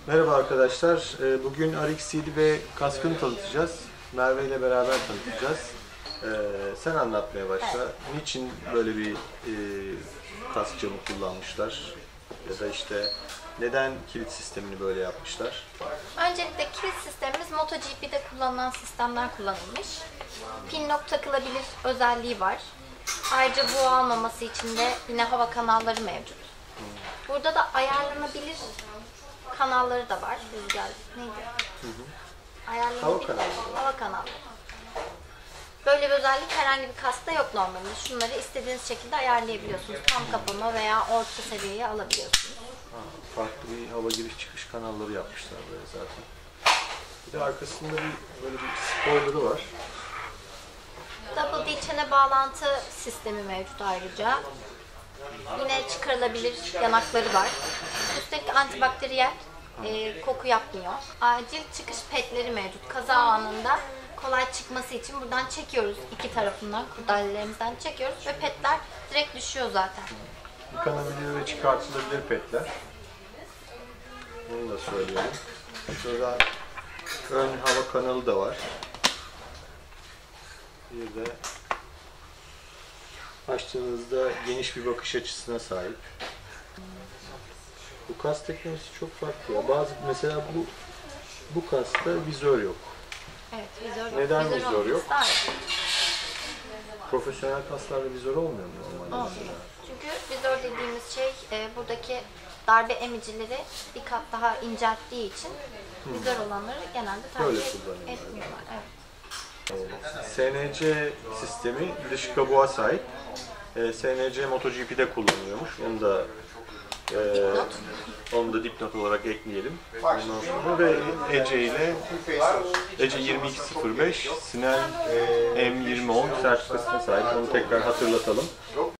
Merhaba arkadaşlar. Bugün RX-7 ve kaskını tanıtacağız. Merve ile beraber tanıtacağız. Sen anlatmaya başla. Niçin böyle bir kask camı kullanmışlar? Ya da işte neden kilit sistemini böyle yapmışlar? Öncelikle kilit sistemimiz MotoGP'de kullanılan sistemden kullanılmış. Pin lock takılabilir özelliği var. Ayrıca buğu almaması için de yine hava kanalları mevcut. Burada da ayarlanabilir kanalları da var. Rüzgar neydi? Ayarlanabilir hava kanalları. Böyle bir özellik herhangi bir kaskta yok normalde. Şunları istediğiniz şekilde ayarlayabiliyorsunuz. Tam kapama veya orta seviyeye alabiliyorsunuz. Farklı bir hava giriş çıkış kanalları yapmışlar böyle zaten. Bir de arkasında böyle bir spoiler'ı var. Double D çene bağlantı sistemi mevcut ayrıca. Yine çıkarılabilir yanakları var. Üstelik antibakteriyel, koku yapmıyor. Acil çıkış petleri mevcut. Kaza anında kolay çıkması için buradan çekiyoruz, iki tarafından kurdalelerimizden çekiyoruz ve petler direkt düşüyor zaten. Yıkanabilir ve çıkartılabilir petler. Bunu da söyleyelim. Şurada ön hava kanalı da var. Bir de açtığınızda geniş bir bakış açısına sahip. Bu kask teknolojisi çok farklı ya. Mesela bu kaskta vizör yok. Evet, vizör yok. Neden vizör yok? Daha iyi. Profesyonel kasklarda vizör olmuyor mu normalde? Olmuyor. Çünkü vizör dediğimiz şey buradaki darbe emicileri bir kat daha incelttiği için vizör olanları genelde tercih etmiyorlar. Evet. SNC sistemi dış kabuğa sahip. SNC MotoGP'de kullanılıyormuş. Onu da dipnot olarak ekleyelim. Ondan sonra ve Ece 2205 Snell M2010 sertifikasına sahip. Onu tekrar hatırlatalım.